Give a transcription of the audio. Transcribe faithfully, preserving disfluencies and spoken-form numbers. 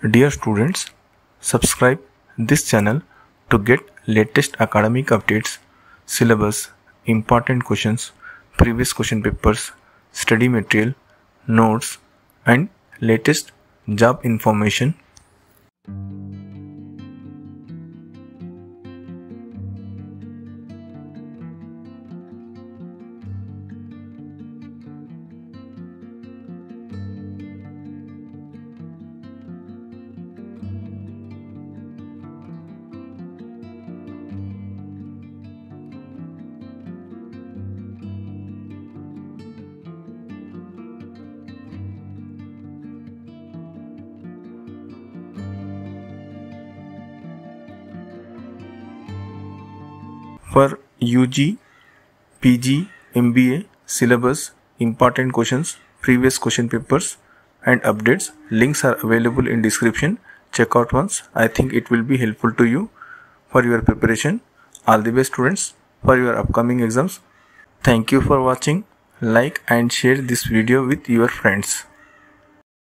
Dear students, subscribe this channel to get latest academic updates, syllabus, important questions, previous question papers, study material, notes and latest job information. For U G, P G, M B A, syllabus, important questions, previous question papers and updates, links are available in description. Check out once. I think it will be helpful to you for your preparation. All the best students for your upcoming exams. Thank you for watching. Like and share this video with your friends.